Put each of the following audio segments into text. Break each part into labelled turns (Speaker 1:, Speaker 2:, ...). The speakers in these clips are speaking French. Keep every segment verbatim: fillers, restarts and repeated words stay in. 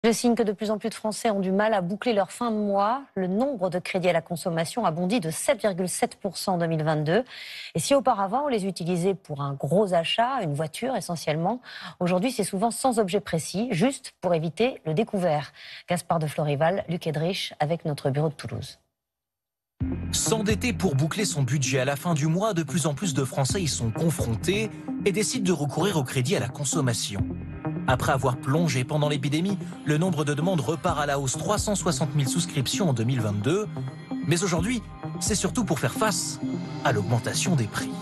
Speaker 1: Je signe que de plus en plus de Français ont du mal à boucler leur fin de mois. Le nombre de crédits à la consommation a bondi de sept virgule sept pour cent en deux mille vingt-deux. Et si auparavant on les utilisait pour un gros achat, une voiture essentiellement, aujourd'hui c'est souvent sans objet précis, juste pour éviter le découvert. Gaspard de Florival, Luc Edrich avec notre bureau de Toulouse.
Speaker 2: S'endetter pour boucler son budget à la fin du mois, de plus en plus de Français y sont confrontés et décident de recourir au crédit à la consommation. Après avoir plongé pendant l'épidémie, le nombre de demandes repart à la hausse, trois cent soixante mille souscriptions en deux mille vingt-deux. Mais aujourd'hui, c'est surtout pour faire face à l'augmentation des prix.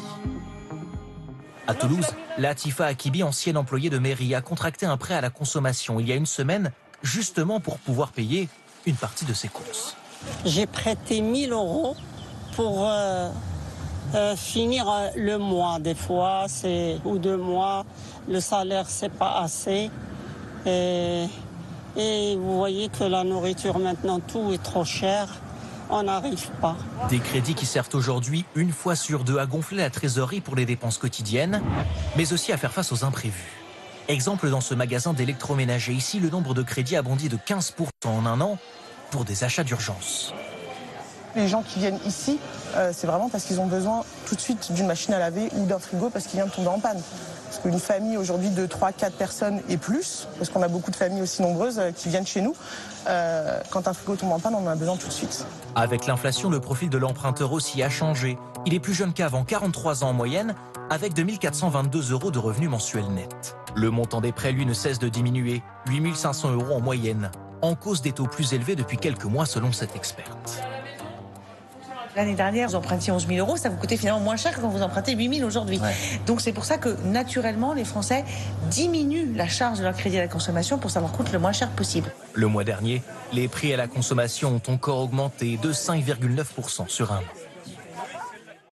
Speaker 2: À Toulouse, Latifa Akibi, ancienne employée de mairie, a contracté un prêt à la consommation il y a une semaine, justement pour pouvoir payer une partie de ses courses.
Speaker 3: J'ai prêté mille euros pour euh, euh, finir le mois. Des fois, c'est ou deux mois. Le salaire, c'est pas assez. Et, et vous voyez que la nourriture, maintenant, tout est trop cher. On n'arrive pas.
Speaker 2: Des crédits qui servent aujourd'hui, une fois sur deux, à gonfler la trésorerie pour les dépenses quotidiennes, mais aussi à faire face aux imprévus. Exemple dans ce magasin d'électroménager. Ici, le nombre de crédits a bondi de quinze pour cent en un an pour des achats d'urgence.
Speaker 4: Les gens qui viennent ici, euh, c'est vraiment parce qu'ils ont besoin tout de suite d'une machine à laver ou d'un frigo parce qu'il vient de tomber en panne. Parce qu'une famille aujourd'hui de trois quatre personnes et plus, parce qu'on a beaucoup de familles aussi nombreuses euh, qui viennent chez nous, euh, quand un frigo tombe en panne, on en a besoin tout de suite.
Speaker 2: Avec l'inflation, le profil de l'emprunteur aussi a changé. Il est plus jeune qu'avant, quarante-trois ans en moyenne, avec deux mille quatre cent vingt-deux euros de revenus mensuels nets. Le montant des prêts, lui, ne cesse de diminuer, huit mille cinq cents euros en moyenne, en cause des taux plus élevés depuis quelques mois selon cette experte.
Speaker 5: L'année dernière, vous empruntiez onze mille euros, ça vous coûtait finalement moins cher que quand vous empruntez huit mille aujourd'hui. Ouais. Donc c'est pour ça que naturellement, les Français diminuent la charge de leur crédit à la consommation pour que ça leur coûte le moins cher possible.
Speaker 2: Le mois dernier, les prix à la consommation ont encore augmenté de cinq virgule neuf pour cent sur un an.